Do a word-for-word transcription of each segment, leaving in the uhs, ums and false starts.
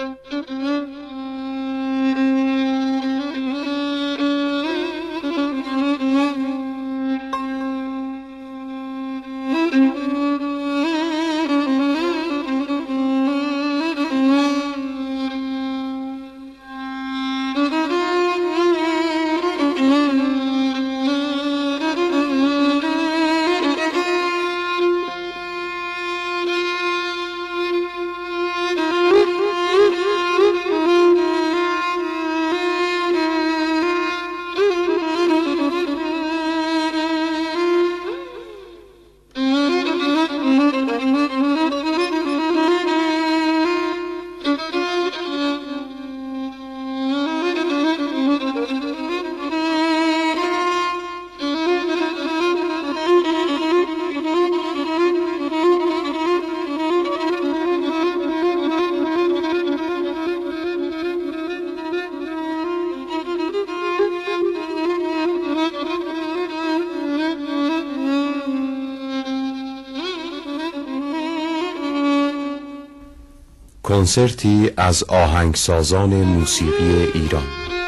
کنسرتی از آهنگسازان موسیقی ایران.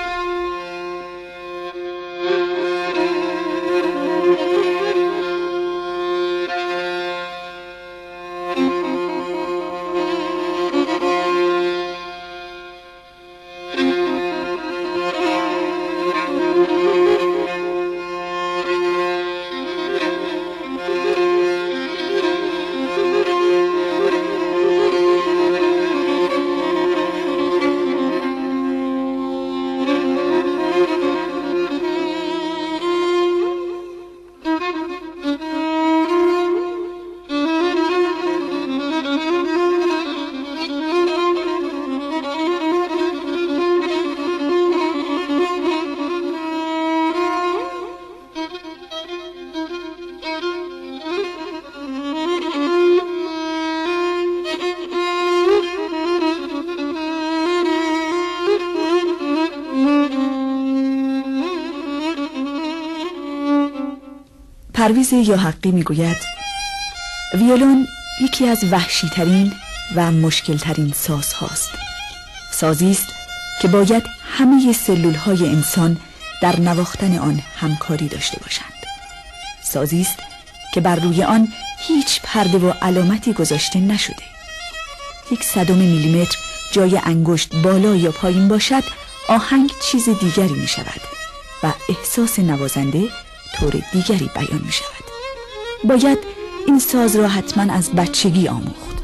پرویز یاحقی میگوید ویولون یکی از وحشی ترین و مشکل ترین ساز هاست. سازی است که باید همه سلول های انسان در نواختن آن همکاری داشته باشند. سازی است که بر روی آن هیچ پرده و علامتی گذاشته نشده. یک صدم میلیمتر جای انگشت بالا یا پایین باشد آهنگ چیز دیگری می شود و احساس نوازنده طور دیگری بیان می شود. باید این ساز را حتما از بچگی آموخت.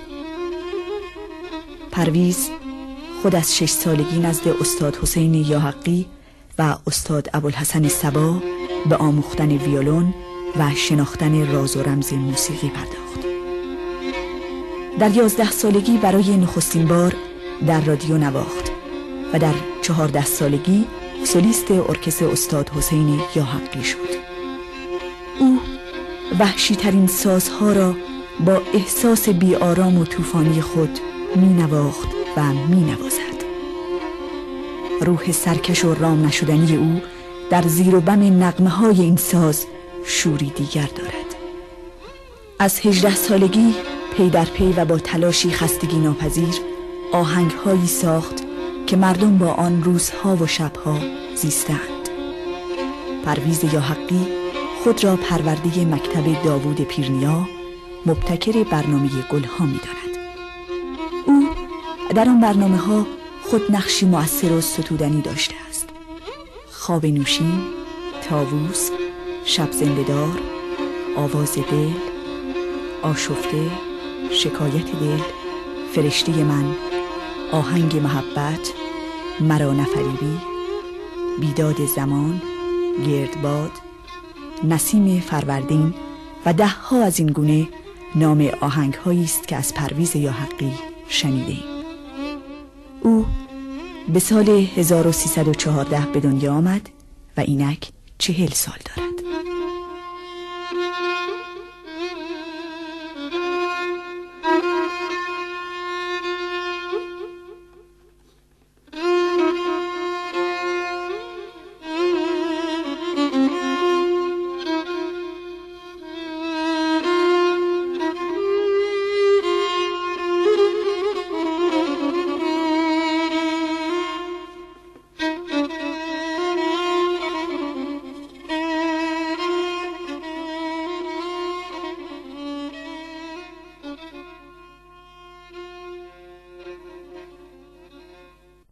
پرویز خود از شش سالگی نزد استاد حسین یاحقی و استاد ابوالحسن صبا به آموختن ویولون و شناختن راز و رمز موسیقی پرداخت. در یازده سالگی برای نخستین بار در رادیو نواخت و در چهارده سالگی سولیست ارکستر استاد حسین یاحقی شد. او وحشی ترین سازها را با احساس بی آرام و طوفانی خود می نواخت و می نوازد. روح سرکش و رام نشدنی او در زیر و بم نغمه های این ساز شوری دیگر دارد. از هجده سالگی پی در پی و با تلاشی خستگی ناپذیر آهنگ هایی ساخت که مردم با آن روزها و شبها زیستند. پرویز یاحقی خود را پرورده مکتب داوود پیرنیا، مبتکر برنامه گلها می داند. او در آن برنامه ها خود نقشی مؤثر و ستودنی داشته است. خواب نوشین، طاووس، شب زنده‌دار، آواز دل، آشفته، شکایت دل، فرشته من، آهنگ محبت، مرا نفریبی، بیداد زمان، گردباد، نسیم فروردین و ده ها از این گونه نام آهنگ هایی است که از پرویز یاحقی شنیدیم. او به سال هزار و سیصد و چهارده به دنیا آمد و اینک چهل سال دارد.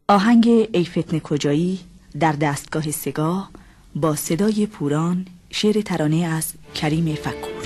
آهنگ ای فتنه کجایی در دستگاه سگاه با صدای پوران، شعر ترانه از کریم فکور.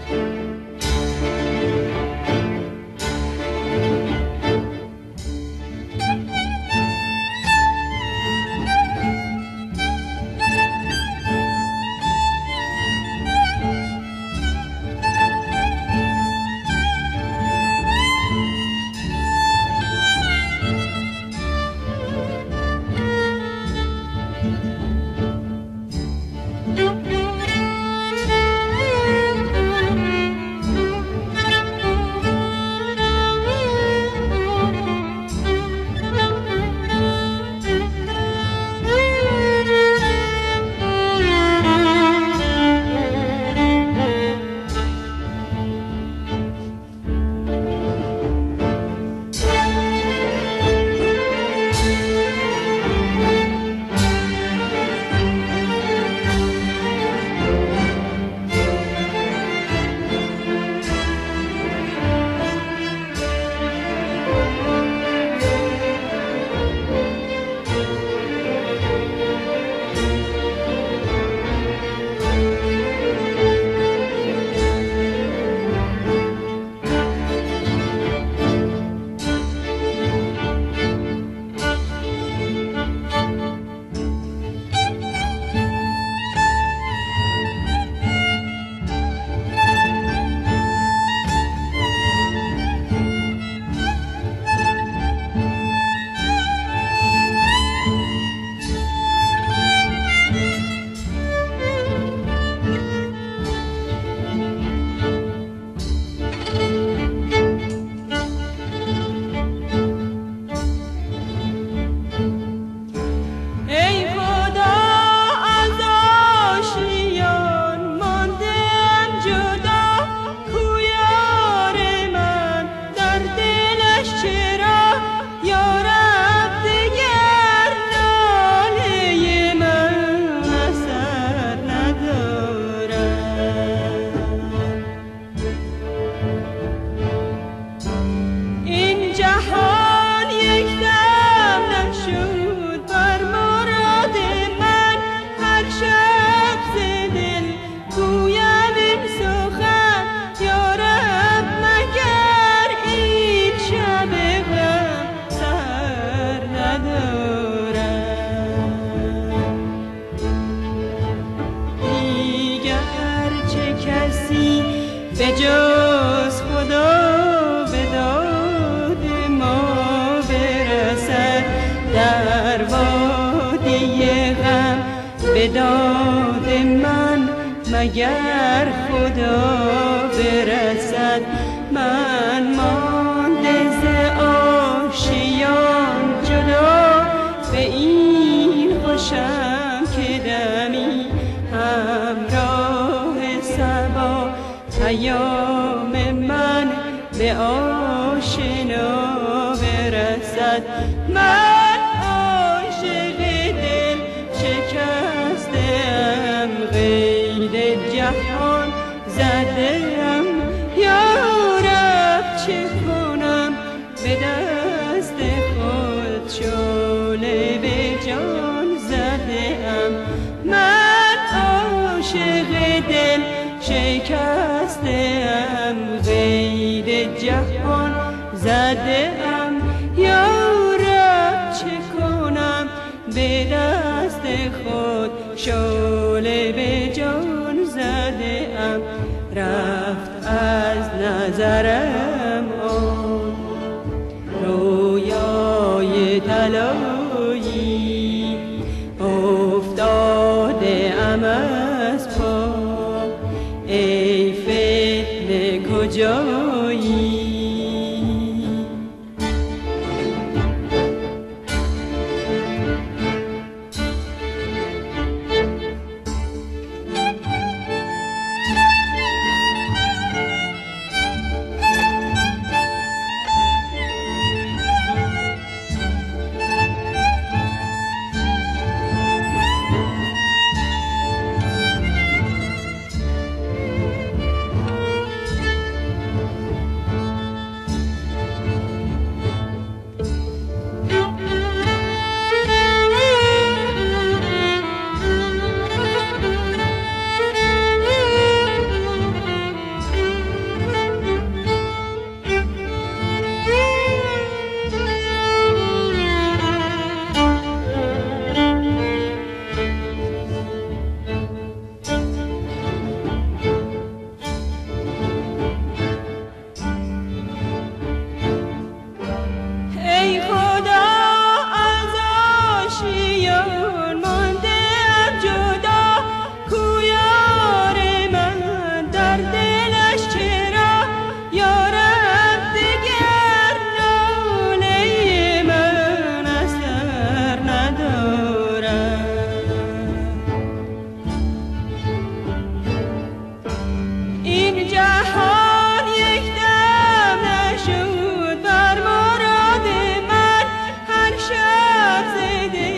به جز خدا به داد ما برسد، در وادی غم به داد من مگر خدا برسد. من مانده ز آشیان جدا، به این خوشم که دمی همراه صبا پیام من به آشنا برسد. من عاشق دل شکسته‌ام، قید جهان زده‌ام، یا رب چه کنم به دست خود شعله به جان زده‌ام. من عاشق دل شکسته‌ام، قید جهان زده‌ام، یا رب چه کنم به دست خود شعله به جان زده‌ام. رفت از نظرم آن رویای طلایی، افتاده ام از پا، ای فتنه کجایی؟ سبز